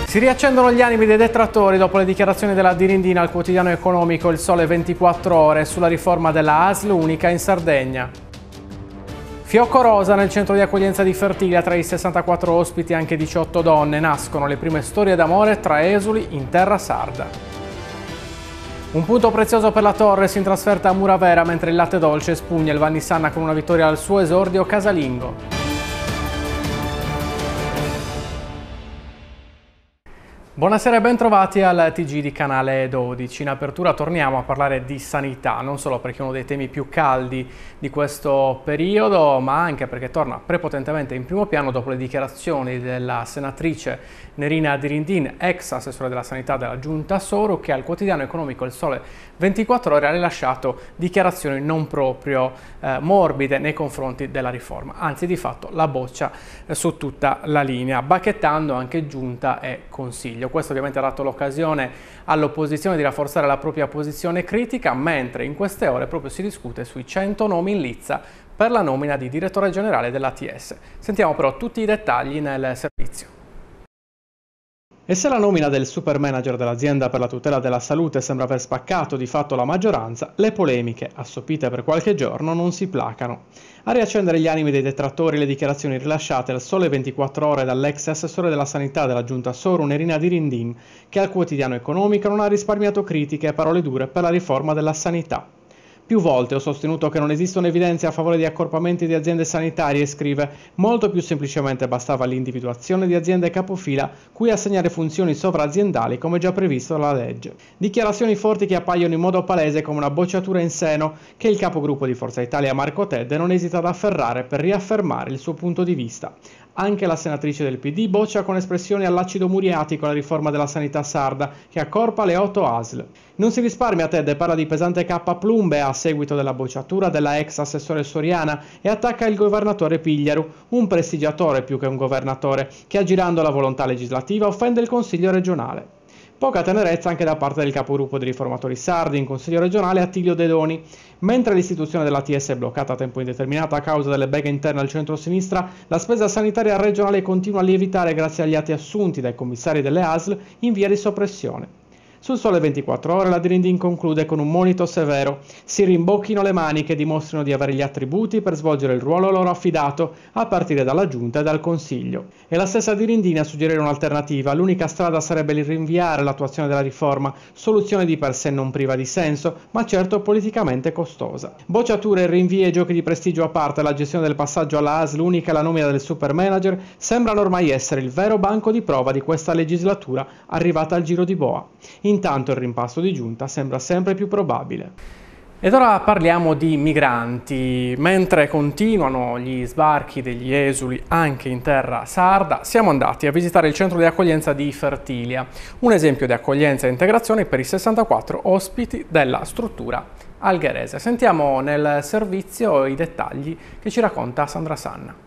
Si riaccendono gli animi dei detrattori dopo le dichiarazioni della Dirindina al quotidiano economico Il Sole 24 Ore sulla riforma della ASL unica in Sardegna. Fiocco rosa nel centro di accoglienza di Fertilia, tra i 64 ospiti anche 18 donne. Nascono le prime storie d'amore tra esuli in terra sarda. Un punto prezioso per la Torres in trasferta a Muravera, mentre il Latte Dolce spugna il Vannissanna con una vittoria al suo esordio casalingo. Buonasera e bentrovati al TG di Canale 12. In apertura torniamo a parlare di sanità, non solo perché è uno dei temi più caldi di questo periodo, ma anche perché torna prepotentemente in primo piano dopo le dichiarazioni della senatrice Nerina Dirindin, ex assessore della sanità della Giunta Soru, che al quotidiano economico Il Sole 24 Ore ha rilasciato dichiarazioni non proprio morbide nei confronti della riforma, anzi di fatto la boccia su tutta la linea, bacchettando anche Giunta e Consiglio. Questo ovviamente ha dato l'occasione all'opposizione di rafforzare la propria posizione critica, mentre in queste ore proprio si discute sui 100 nomi in lizza per la nomina di direttore generale dell'ATS. Sentiamo però tutti i dettagli nel servizio. E se la nomina del super manager dell'azienda per la tutela della salute sembra aver spaccato di fatto la maggioranza, le polemiche, assopite per qualche giorno, non si placano. A riaccendere gli animi dei detrattori le dichiarazioni rilasciate al Sole 24 Ore dall'ex assessore della sanità della Giunta Soru, Nerina Dirindin, che al quotidiano economico non ha risparmiato critiche e parole dure per la riforma della sanità. Più volte ho sostenuto che non esistono evidenze a favore di accorpamenti di aziende sanitarie, scrive. Molto più semplicemente bastava l'individuazione di aziende capofila cui assegnare funzioni sovraaziendali come già previsto dalla legge. Dichiarazioni forti che appaiono in modo palese come una bocciatura in seno che il capogruppo di Forza Italia Marco Tedde non esita ad afferrare per riaffermare il suo punto di vista. Anche la senatrice del PD boccia con espressioni all'acido muriatico la riforma della sanità sarda che accorpa le 8 ASL. Non si risparmia Tedde, parla di pesante K plumbe a seguito della bocciatura della ex assessore Soriana e attacca il governatore Pigliaru, un prestigiatore più che un governatore, che aggirando la volontà legislativa offende il Consiglio regionale. Poca tenerezza anche da parte del capogruppo dei riformatori sardi in Consiglio regionale Attilio Dedoni. Mentre l'istituzione dell'ATS è bloccata a tempo indeterminato a causa delle beghe interne al centro-sinistra, la spesa sanitaria regionale continua a lievitare grazie agli atti assunti dai commissari delle ASL in via di soppressione. Sul Sole 24 Ore la Dirindin conclude con un monito severo: si rimbocchino le maniche e dimostrino di avere gli attributi per svolgere il ruolo loro affidato a partire dalla Giunta e dal Consiglio. E la stessa Dirindin a suggerire un'alternativa: l'unica strada sarebbe il rinviare l'attuazione della riforma, soluzione di per sé non priva di senso, ma certo politicamente costosa. Bocciature, rinvii e giochi di prestigio a parte, la gestione del passaggio alla ASL unica e la nomina del super manager sembrano ormai essere il vero banco di prova di questa legislatura arrivata al giro di boa. Intanto il rimpasto di Giunta sembra sempre più probabile. Ed ora parliamo di migranti. Mentre continuano gli sbarchi degli esuli anche in terra sarda, siamo andati a visitare il centro di accoglienza di Fertilia, un esempio di accoglienza e integrazione per i 64 ospiti della struttura algherese. Sentiamo nel servizio i dettagli che ci racconta Sandra Sanna.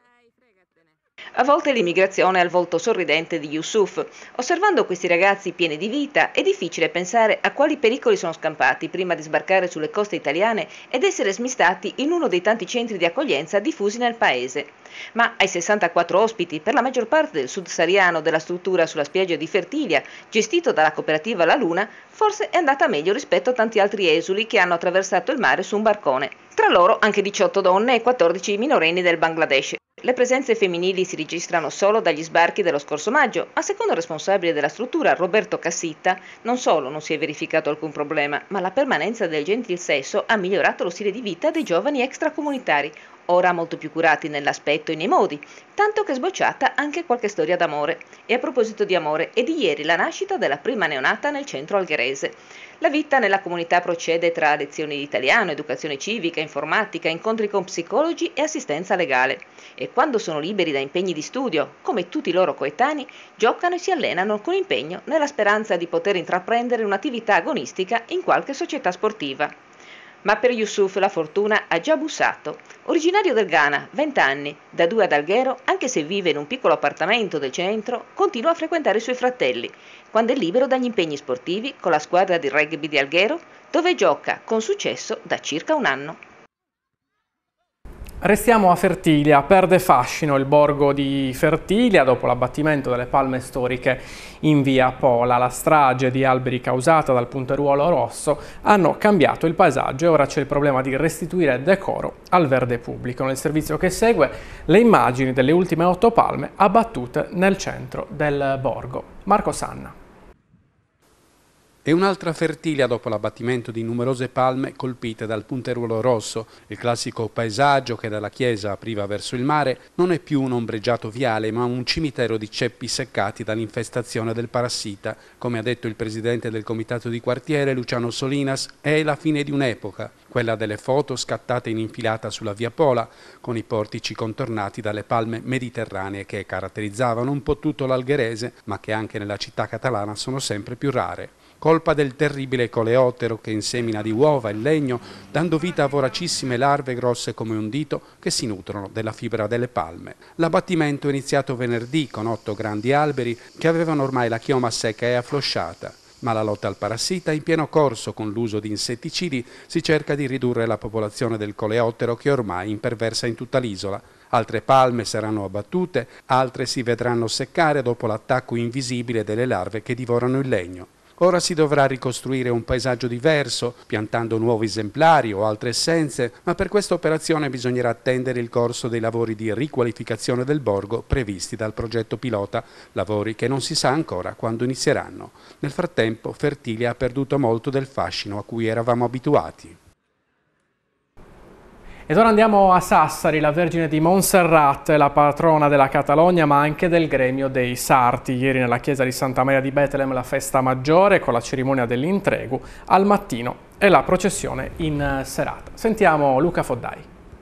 A volte l'immigrazione ha il volto sorridente di Yusuf. Osservando questi ragazzi pieni di vita, è difficile pensare a quali pericoli sono scampati prima di sbarcare sulle coste italiane ed essere smistati in uno dei tanti centri di accoglienza diffusi nel paese. Ma ai 64 ospiti, per la maggior parte del sud sahariano della struttura sulla spiaggia di Fertilia, gestito dalla cooperativa La Luna, forse è andata meglio rispetto a tanti altri esuli che hanno attraversato il mare su un barcone. Tra loro anche 18 donne e 14 minorenni del Bangladesh. Le presenze femminili si registrano solo dagli sbarchi dello scorso maggio, ma secondo il responsabile della struttura, Roberto Cassitta, non solo non si è verificato alcun problema, ma la permanenza del gentil sesso ha migliorato lo stile di vita dei giovani extracomunitari, ora molto più curati nell'aspetto e nei modi, tanto che è sbocciata anche qualche storia d'amore. E a proposito di amore, è di ieri la nascita della prima neonata nel centro algherese. La vita nella comunità procede tra lezioni di italiano, educazione civica, informatica, incontri con psicologi e assistenza legale. E quando sono liberi da impegni di studio, come tutti i loro coetanei, giocano e si allenano con impegno nella speranza di poter intraprendere un'attività agonistica in qualche società sportiva. Ma per Yusuf la fortuna ha già bussato. Originario del Ghana, 20 anni, da 2 ad Alghero, anche se vive in un piccolo appartamento del centro, continua a frequentare i suoi fratelli, quando è libero dagli impegni sportivi con la squadra di rugby di Alghero, dove gioca con successo da circa un anno. Restiamo a Fertilia, perde fascino il borgo di Fertilia dopo l'abbattimento delle palme storiche in via Pola. La strage di alberi causata dal punteruolo rosso hanno cambiato il paesaggio e ora c'è il problema di restituire decoro al verde pubblico. Nel servizio che segue le immagini delle ultime 8 palme abbattute nel centro del borgo. Marco Sanna. E un'altra Fertilia dopo l'abbattimento di numerose palme colpite dal punteruolo rosso. Il classico paesaggio che dalla chiesa apriva verso il mare non è più un ombreggiato viale, ma un cimitero di ceppi seccati dall'infestazione del parassita. Come ha detto il presidente del comitato di quartiere, Luciano Solinas, è la fine di un'epoca, quella delle foto scattate in infilata sulla via Pola, con i portici contornati dalle palme mediterranee che caratterizzavano un po' tutto l'Algherese, ma che anche nella città catalana sono sempre più rare. Colpa del terribile coleottero che insemina di uova e legno, dando vita a voracissime larve grosse come un dito che si nutrono della fibra delle palme. L'abbattimento è iniziato venerdì con 8 grandi alberi che avevano ormai la chioma secca e afflosciata. Ma la lotta al parassita è in pieno corso. Con l'uso di insetticidi si cerca di ridurre la popolazione del coleottero che ormai imperversa in tutta l'isola. Altre palme saranno abbattute, altre si vedranno seccare dopo l'attacco invisibile delle larve che divorano il legno. Ora si dovrà ricostruire un paesaggio diverso, piantando nuovi esemplari o altre essenze, ma per questa operazione bisognerà attendere il corso dei lavori di riqualificazione del borgo previsti dal progetto pilota, lavori che non si sa ancora quando inizieranno. Nel frattempo Fertilia ha perduto molto del fascino a cui eravamo abituati. Ed ora andiamo a Sassari. La Vergine di Montserrat è la patrona della Catalogna ma anche del gremio dei sarti. Ieri nella chiesa di Santa Maria di Betlem la festa maggiore con la cerimonia dell'intregu al mattino e la processione in serata. Sentiamo Luca Foddai.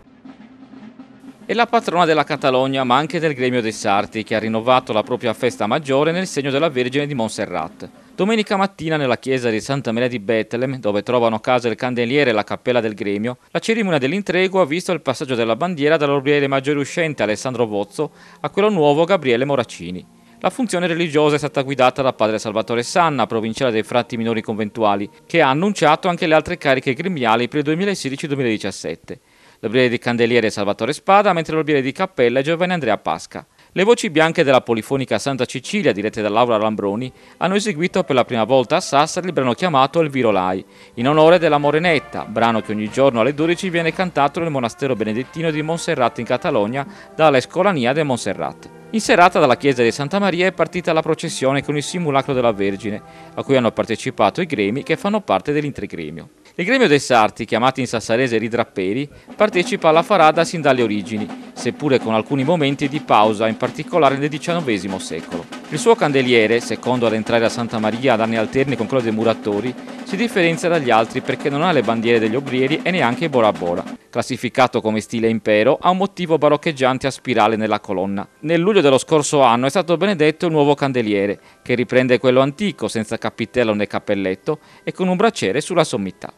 È la patrona della Catalogna ma anche del gremio dei sarti che ha rinnovato la propria festa maggiore nel segno della Vergine di Montserrat. Domenica mattina nella chiesa di Santa Maria di Betlem, dove trovano casa il candeliere e la cappella del gremio, la cerimonia dell'intrego ha visto il passaggio della bandiera dall'orbiere maggiore uscente Alessandro Vozzo a quello nuovo Gabriele Moraccini. La funzione religiosa è stata guidata da padre Salvatore Sanna, provinciale dei frati minori conventuali, che ha annunciato anche le altre cariche gremiali per il 2016-2017. L'orbiere di candeliere è Salvatore Spada, mentre l'orbiere di cappella è Giovanni Andrea Pasca. Le voci bianche della polifonica Santa Cecilia, dirette da Laura Lambroni, hanno eseguito per la prima volta a Sassari il brano chiamato El Virolai, in onore della Morenetta, brano che ogni giorno alle 12 viene cantato nel monastero benedettino di Montserrat in Catalogna dalla Escolania de Montserrat. In serata dalla chiesa di Santa Maria è partita la processione con il simulacro della Vergine, a cui hanno partecipato i gremi che fanno parte dell'intergremio. Il gremio dei sarti, chiamati in sassarese ridrapperi, partecipa alla farada sin dalle origini, seppure con alcuni momenti di pausa, in particolare nel XIX secolo. Il suo candeliere, secondo ad entrare a Santa Maria ad anni alterni con quello dei muratori, si differenzia dagli altri perché non ha le bandiere degli obrieri e neanche i Bora Bora. Classificato come stile impero, ha un motivo baroccheggiante a spirale nella colonna. Nel luglio dello scorso anno è stato benedetto il nuovo candeliere, che riprende quello antico senza cappitello né cappelletto e con un braciere sulla sommità.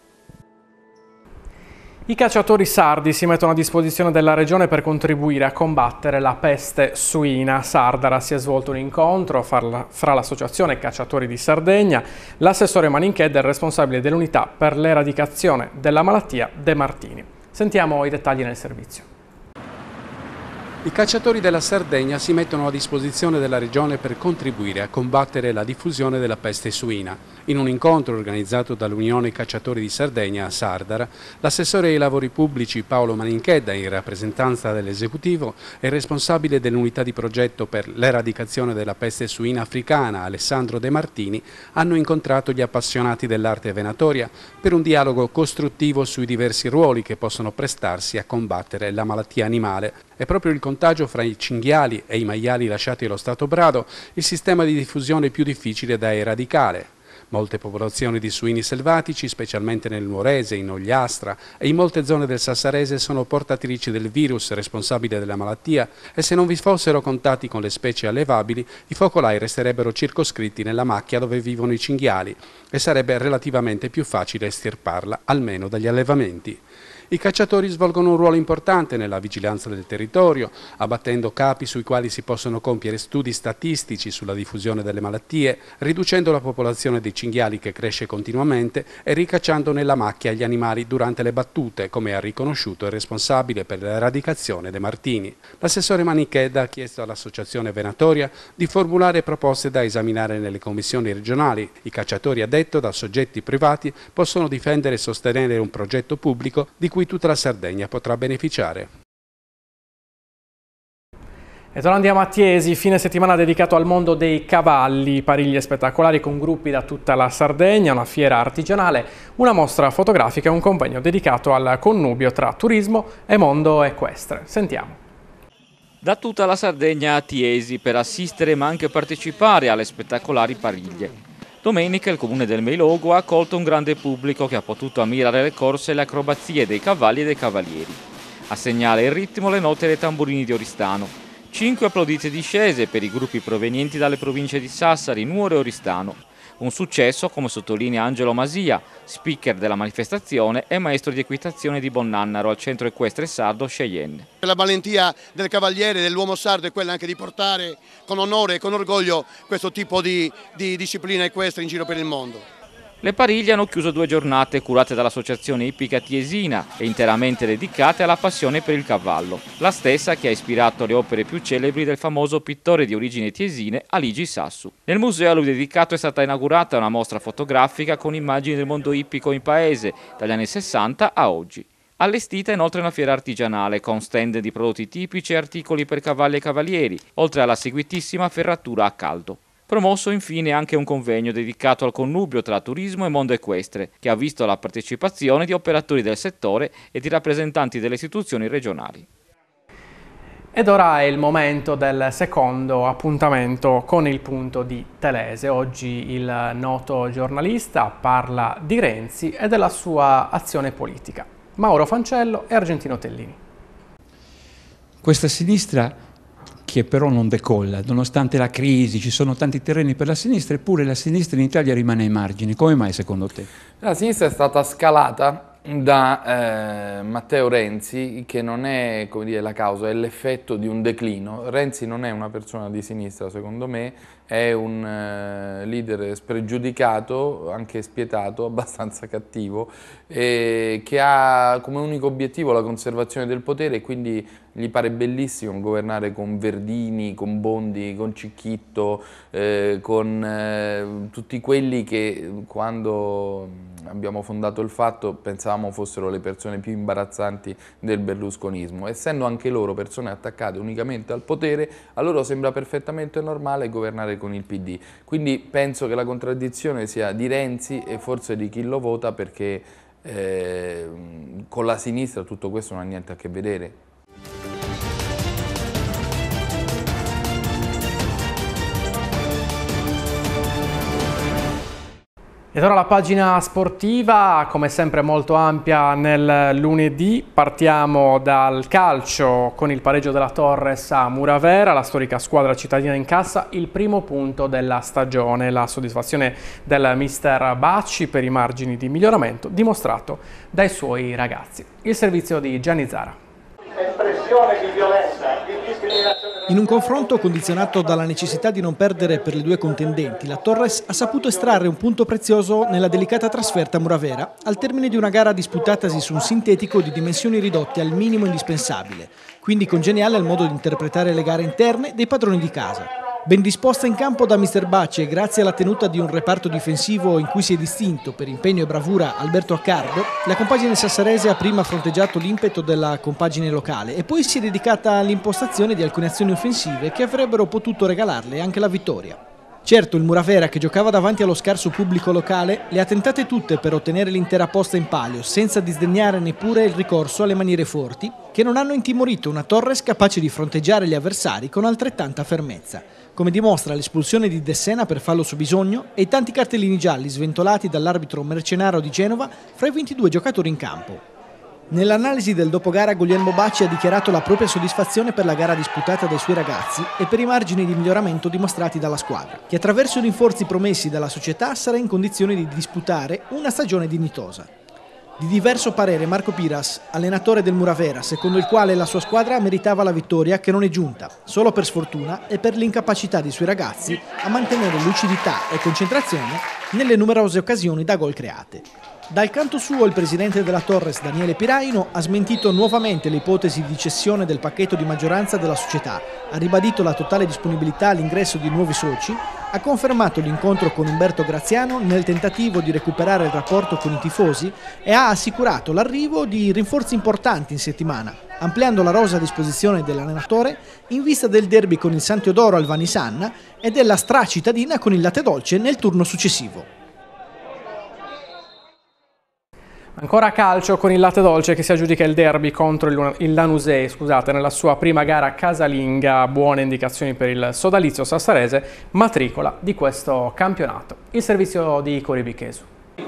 I cacciatori sardi si mettono a disposizione della regione per contribuire a combattere la peste suina. A Sardara si è svolto un incontro fra l'associazione Cacciatori di Sardegna, l'assessore Maninchedda e il responsabile dell'unità per l'eradicazione della malattia De Martini. Sentiamo i dettagli nel servizio. I cacciatori della Sardegna si mettono a disposizione della regione per contribuire a combattere la diffusione della peste suina. In un incontro organizzato dall'Unione Cacciatori di Sardegna a Sardara, l'assessore ai lavori pubblici Paolo Maninchedda, in rappresentanza dell'esecutivo, e il responsabile dell'unità di progetto per l'eradicazione della peste suina africana Alessandro De Martini hanno incontrato gli appassionati dell'arte venatoria per un dialogo costruttivo sui diversi ruoli che possono prestarsi a combattere la malattia animale. È proprio il contagio fra i cinghiali e i maiali lasciati allo stato brado il sistema di diffusione più difficile da eradicare. Molte popolazioni di suini selvatici, specialmente nel Nuorese, in Ogliastra e in molte zone del Sassarese, sono portatrici del virus responsabile della malattia e se non vi fossero contatti con le specie allevabili, i focolai resterebbero circoscritti nella macchia dove vivono i cinghiali e sarebbe relativamente più facile estirparla, almeno dagli allevamenti. I cacciatori svolgono un ruolo importante nella vigilanza del territorio, abbattendo capi sui quali si possono compiere studi statistici sulla diffusione delle malattie, riducendo la popolazione dei cinghiali che cresce continuamente e ricacciando nella macchia gli animali durante le battute, come ha riconosciuto il responsabile per l'eradicazione De Martini. L'assessore Manichedda ha chiesto all'associazione venatoria di formulare proposte da esaminare nelle commissioni regionali. I cacciatori, ha detto, da soggetti privati possono difendere e sostenere un progetto pubblico di cui tutta la Sardegna potrà beneficiare. E torniamo a Chiesi, fine settimana dedicato al mondo dei cavalli, pariglie spettacolari con gruppi da tutta la Sardegna, una fiera artigianale, una mostra fotografica e un convegno dedicato al connubio tra turismo e mondo equestre. Sentiamo. Da tutta la Sardegna a Chiesi per assistere ma anche partecipare alle spettacolari pariglie. Domenica il comune del Meilogo ha accolto un grande pubblico che ha potuto ammirare le corse e le acrobazie dei cavalli e dei cavalieri. A segnare il ritmo le note dei tamburini di Oristano. 5 applaudite discese per i gruppi provenienti dalle province di Sassari, Nuoro e Oristano. Un successo, come sottolinea Angelo Masia, speaker della manifestazione e maestro di equitazione di Bonnannaro al centro equestre sardo Cheyenne. La valentia del cavaliere, dell'uomo sardo, è quella anche di portare con onore e con orgoglio questo tipo di disciplina equestre in giro per il mondo. Le pariglie hanno chiuso 2 giornate curate dall'Associazione Ippica Tiesina e interamente dedicate alla passione per il cavallo, la stessa che ha ispirato le opere più celebri del famoso pittore di origini tiesine Aligi Sassu. Nel museo a lui dedicato è stata inaugurata una mostra fotografica con immagini del mondo ippico in paese, dagli anni 60 a oggi. Allestita inoltre una fiera artigianale con stand di prodotti tipici e articoli per cavalli e cavalieri, oltre alla seguitissima ferratura a caldo. Promosso infine anche un convegno dedicato al connubio tra turismo e mondo equestre, che ha visto la partecipazione di operatori del settore e di rappresentanti delle istituzioni regionali. Ed ora è il momento del secondo appuntamento con il punto di Telese. Oggi il noto giornalista parla di Renzi e della sua azione politica. Mauro Fancello e Argentino Tellini. Questa sinistra che però non decolla, nonostante la crisi, ci sono tanti terreni per la sinistra, eppure la sinistra in Italia rimane ai margini. Come mai secondo te? La sinistra è stata scalata da Matteo Renzi, che non è, come dire, la causa, è l'effetto di un declino. Renzi non è una persona di sinistra, secondo me, è un leader spregiudicato, anche spietato, abbastanza cattivo, che ha come unico obiettivo la conservazione del potere e quindi gli pare bellissimo governare con Verdini, con Bondi, con Cicchitto, con tutti quelli che quando abbiamo fondato il Fatto pensavamo fossero le persone più imbarazzanti del berlusconismo. Essendo anche loro persone attaccate unicamente al potere, a loro sembra perfettamente normale governare con il PD. Quindi penso che la contraddizione sia di Renzi e forse di chi lo vota, perché con la sinistra tutto questo non ha niente a che vedere. Ed ora la pagina sportiva, come sempre molto ampia nel lunedì. Partiamo dal calcio con il pareggio della Torres a Muravera. La storica squadra cittadina incassa il primo punto della stagione. La soddisfazione del mister Bacci per i margini di miglioramento dimostrato dai suoi ragazzi. Il servizio di Gianni Zara. Espressione di violenza, di discriminazione. In un confronto condizionato dalla necessità di non perdere per le due contendenti, la Torres ha saputo estrarre un punto prezioso nella delicata trasferta a Muravera, al termine di una gara disputatasi su un sintetico di dimensioni ridotte al minimo indispensabile, quindi congeniale al modo di interpretare le gare interne dei padroni di casa. Ben disposta in campo da mister Bacci e grazie alla tenuta di un reparto difensivo in cui si è distinto per impegno e bravura Alberto Accardo, la compagine sassarese ha prima fronteggiato l'impeto della compagine locale e poi si è dedicata all'impostazione di alcune azioni offensive che avrebbero potuto regalarle anche la vittoria. Certo, il Muravera, che giocava davanti allo scarso pubblico locale, le ha tentate tutte per ottenere l'intera posta in palio, senza disdegnare neppure il ricorso alle maniere forti, che non hanno intimorito una Torres capace di fronteggiare gli avversari con altrettanta fermezza, come dimostra l'espulsione di De Sena per fallo su bisogno e i tanti cartellini gialli sventolati dall'arbitro Mercenaro di Genova fra i 22 giocatori in campo. Nell'analisi del dopogara Guglielmo Bacci ha dichiarato la propria soddisfazione per la gara disputata dai suoi ragazzi e per i margini di miglioramento dimostrati dalla squadra, che attraverso i rinforzi promessi dalla società sarà in condizione di disputare una stagione dignitosa. Di diverso parere Marco Piras, allenatore del Muravera, secondo il quale la sua squadra meritava la vittoria che non è giunta, solo per sfortuna e per l'incapacità dei suoi ragazzi a mantenere lucidità e concentrazione nelle numerose occasioni da gol create. Dal canto suo il presidente della Torres, Daniele Piraino, ha smentito nuovamente le ipotesi di cessione del pacchetto di maggioranza della società, ha ribadito la totale disponibilità all'ingresso di nuovi soci, ha confermato l'incontro con Umberto Graziano nel tentativo di recuperare il rapporto con i tifosi e ha assicurato l'arrivo di rinforzi importanti in settimana, ampliando la rosa a disposizione dell'allenatore in vista del derby con il San Teodoro al Vanisanna e della Stra cittadina con il Latte Dolce nel turno successivo. Ancora calcio con il Latte Dolce che si aggiudica il derby contro il Lanusei, nella sua prima gara casalinga. Buone indicazioni per il sodalizio sassarese, matricola di questo campionato. Il servizio di Cori Bichesu.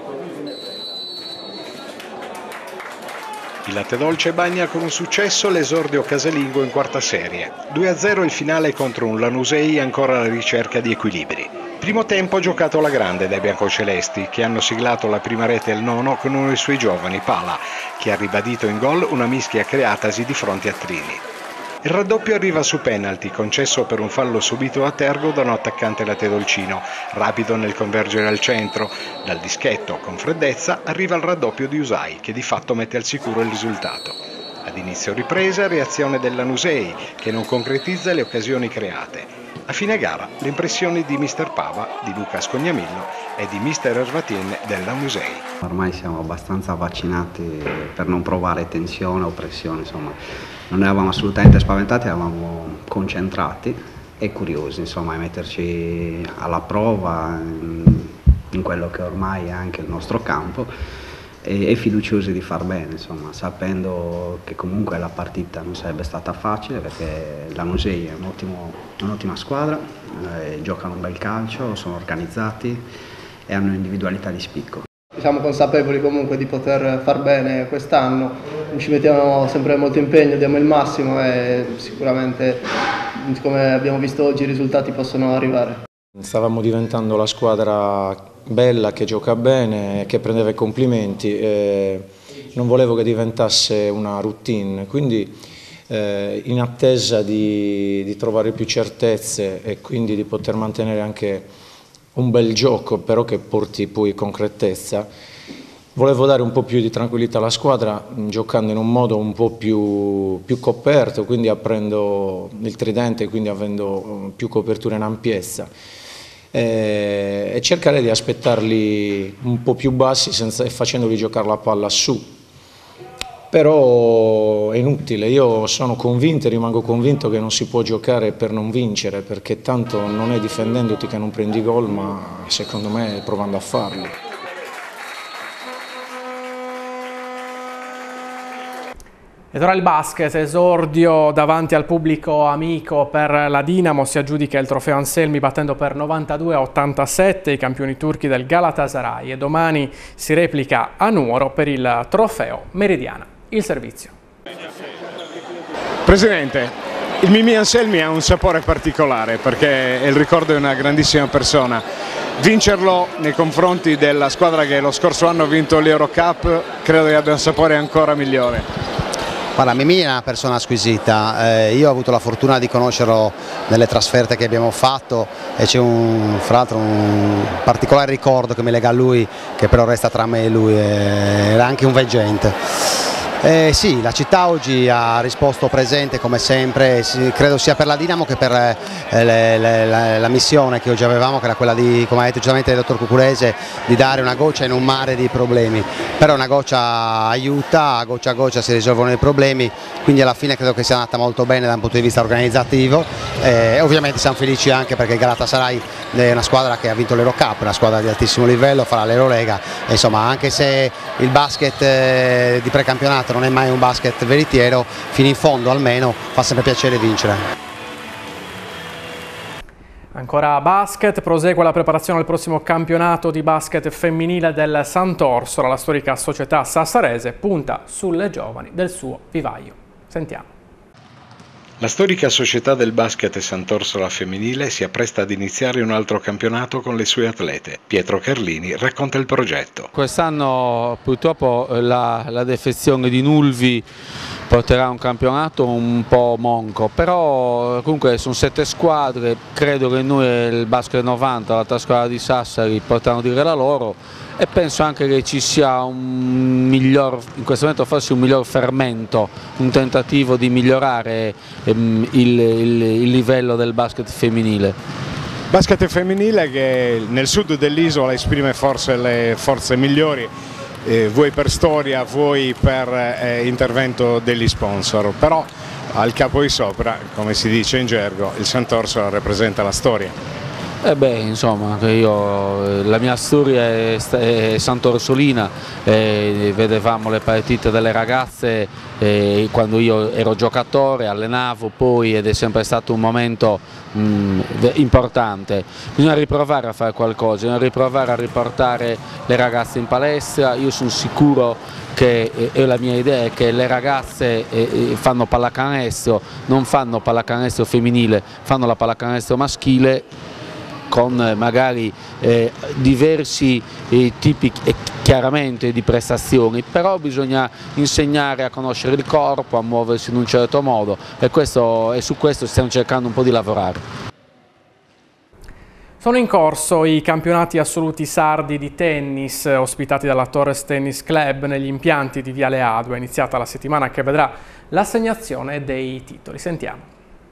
Il Latte Dolce bagna con un successo l'esordio casalingo in quarta serie. 2-0 il finale contro un Lanusei ancora alla ricerca di equilibri. Primo tempo giocato alla grande dai biancocelesti, che hanno siglato la prima rete al nono con uno dei suoi giovani, Pala, che ha ribadito in gol una mischia creatasi di fronte a Trini. Il raddoppio arriva su penalty, concesso per un fallo subito a tergo da un attaccante lattedolcino, rapido nel convergere al centro. Dal dischetto, con freddezza, arriva il raddoppio di Usai, che di fatto mette al sicuro il risultato. Ad inizio ripresa, reazione del Lanusei, che non concretizza le occasioni create. A fine gara, le impressioni di Mister Pava, di Luca Scognamillo e di Mister Ervatien del Lanusei. Ormai siamo abbastanza vaccinati per non provare tensione o pressione, insomma. Non eravamo assolutamente spaventati, eravamo concentrati e curiosi, insomma, di metterci alla prova in quello che ormai è anche il nostro campo e fiduciosi di far bene, insomma, sapendo che comunque la partita non sarebbe stata facile perché Lanusei è un'ottima squadra, giocano un bel calcio, sono organizzati e hanno individualità di spicco. Siamo consapevoli comunque di poter far bene quest'anno, ci mettiamo sempre molto impegno, diamo il massimo e sicuramente, come abbiamo visto oggi, i risultati possono arrivare. Stavamo diventando la squadra bella, che gioca bene, che prendeva i complimenti, non volevo che diventasse una routine, quindi in attesa di trovare più certezze e quindi di poter mantenere anche un bel gioco, però che porti poi concretezza, volevo dare un po' più di tranquillità alla squadra giocando in un modo un po' più coperto, quindi aprendo il tridente, quindi avendo più copertura in ampiezza. E cercare di aspettarli un po' più bassi e facendoli giocare la palla su, però è inutile, io sono convinto e rimango convinto che non si può giocare per non vincere, perché tanto non è difendendoti che non prendi gol, ma secondo me è provando a farlo. Ed ora il basket, esordio davanti al pubblico amico per la Dinamo, si aggiudica il trofeo Anselmi battendo per 92-87 i campioni turchi del Galatasaray e domani si replica a Nuoro per il trofeo Meridiana. Il servizio. Presidente, il Mimì Anselmi ha un sapore particolare perché è il ricordo di una grandissima persona. Vincerlo nei confronti della squadra che lo scorso anno ha vinto l'Eurocup credo che abbia un sapore ancora migliore. Guarda, Mimì è una persona squisita, io ho avuto la fortuna di conoscerlo nelle trasferte che abbiamo fatto e c'è fra l'altro un particolare ricordo che mi lega a lui, che però resta tra me e lui, era anche un veggente. Sì, la città oggi ha risposto presente come sempre, credo sia per la Dinamo che per la missione che oggi avevamo, che era quella di, come ha detto giustamente il dottor Cucurese, di dare una goccia in un mare di problemi. Però una goccia aiuta, a goccia si risolvono i problemi, quindi alla fine credo che sia andata molto bene da un punto di vista organizzativo. Ovviamente siamo felici anche perché il Galatasaray è una squadra che ha vinto l'Eurocup, una squadra di altissimo livello, farà l'Eurolega, insomma anche se il basket di precampionato non è mai un basket veritiero, fino in fondo almeno fa sempre piacere vincere. Ancora basket, prosegue la preparazione al prossimo campionato di basket femminile del Sant'Orsola. La storica società sassarese punta sulle giovani del suo vivaio. Sentiamo. La storica società del basket Sant'Orsola femminile si appresta ad iniziare un altro campionato con le sue atlete. Pietro Carlini racconta il progetto. Quest'anno purtroppo la defezione di Nulvi porterà a un campionato un po' monco, però comunque sono 7 squadre, credo che noi il Basket 90, l'altra squadra di Sassari, potranno dire la loro e penso anche che ci sia un miglior, in questo momento forse un miglior fermento, un tentativo di migliorare il livello del basket femminile. Basket femminile che nel sud dell'isola esprime forse le forze migliori, vuoi per storia, vuoi per intervento degli sponsor, però al capo di sopra, come si dice in gergo, il Sant'Orsola rappresenta la storia. Insomma, la mia storia è sant'orsolina, vedevamo le partite delle ragazze quando io ero giocatore, allenavo poi ed è sempre stato un momento importante. Bisogna riprovare a fare qualcosa, bisogna riprovare a riportare le ragazze in palestra. Io sono sicuro che la mia idea è che le ragazze fanno pallacanestro, non fanno pallacanestro femminile, fanno la pallacanestro maschile, con magari diversi tipi chiaramente di prestazioni, però bisogna insegnare a conoscere il corpo, a muoversi in un certo modo e su questo stiamo cercando un po' di lavorare. Sono in corso i campionati assoluti sardi di tennis ospitati dalla Torres Tennis Club negli impianti di Viale Adua. È iniziata la settimana che vedrà l'assegnazione dei titoli. Sentiamo.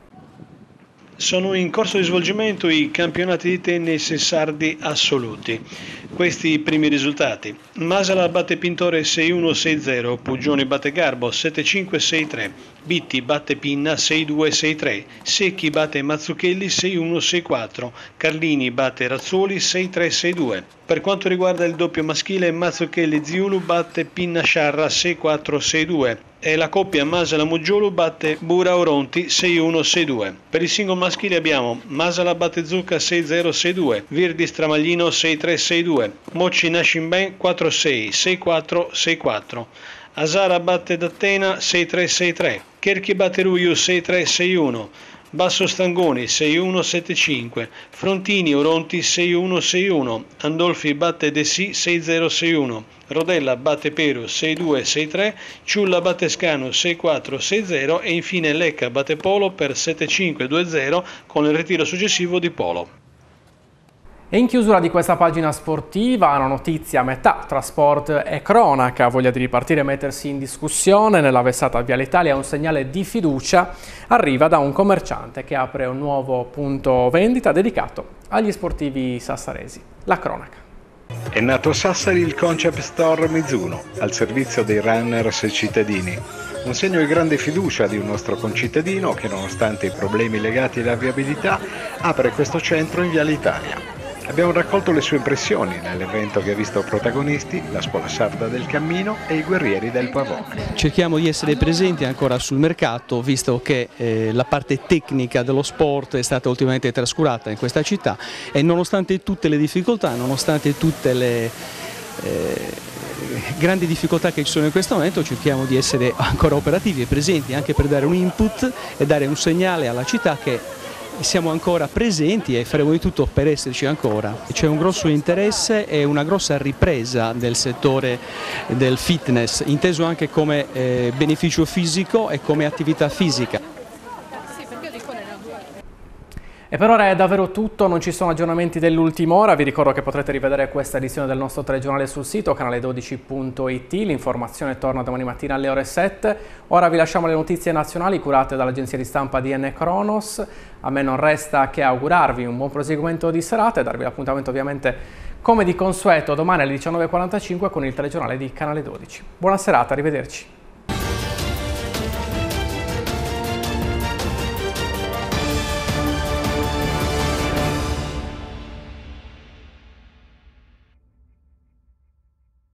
Sono in corso di svolgimento i campionati di tennis sardi assoluti. Questi i primi risultati. Masala batte Pintore 6-1-6-0, Puggioni batte Garbo 7-5-6-3, Bitti batte Pinna 6-2-6-3, Secchi batte Mazzucchelli 6-1-6-4, Carlini batte Razzuoli 6-3-6-2. Per quanto riguarda il doppio maschile, Mazzucchelli-Ziulu batte Pinna Sciarra 6-4-6-2 e la coppia Masala-Muggiolo batte Bura-Oronti 6-1-6-2. Per il singolo maschile abbiamo Masala batte Zucca 6-0-6-2, Virdis Tramaglino 6-3-6-2, Mocci Nascimben 4-6, 6-4, 6-4. Asara batte D'Attena 6-3-6-3, Cherchi batte Ruiu 6-3-6-1, Basso Stangoni 6-1-7-5, Frontini Oronti 6-1-6-1, Andolfi batte Dessì 6-0-6-1, Rodella batte Peru 6-2-6-3, Ciulla batte Scanu 6-4-6-0 e infine Lecca batte Polo per 7-5-2-0 con il ritiro successivo di Polo. E in chiusura di questa pagina sportiva una notizia a metà tra sport e cronaca. Voglia di ripartire e mettersi in discussione nella vessata Viale Italia. Un segnale di fiducia arriva da un commerciante che apre un nuovo punto vendita dedicato agli sportivi sassaresi. La cronaca. È nato a Sassari il Concept Store Mizuno, al servizio dei runners cittadini. Un segno di grande fiducia di un nostro concittadino che, nonostante i problemi legati alla viabilità, apre questo centro in Viale Italia. Abbiamo raccolto le sue impressioni nell'evento che ha visto protagonisti la Scuola Sarda del Cammino e i Guerrieri del Pavone. Cerchiamo di essere presenti ancora sul mercato, visto che la parte tecnica dello sport è stata ultimamente trascurata in questa città e nonostante tutte le difficoltà, nonostante tutte le grandi difficoltà che ci sono in questo momento, cerchiamo di essere ancora operativi e presenti anche per dare un input e dare un segnale alla città che siamo ancora presenti e faremo di tutto per esserci ancora. C'è un grosso interesse e una grossa ripresa del settore del fitness, inteso anche come beneficio fisico e come attività fisica. E per ora è davvero tutto, non ci sono aggiornamenti dell'ultima ora. Vi ricordo che potrete rivedere questa edizione del nostro telegiornale sul sito canale12.it. L'informazione torna domani mattina alle ore 7. Ora vi lasciamo le notizie nazionali curate dall'agenzia di stampa DN Cronos. A me non resta che augurarvi un buon proseguimento di serata e darvi l'appuntamento ovviamente come di consueto domani alle 19:45 con il telegiornale di Canale 12. Buona serata, arrivederci.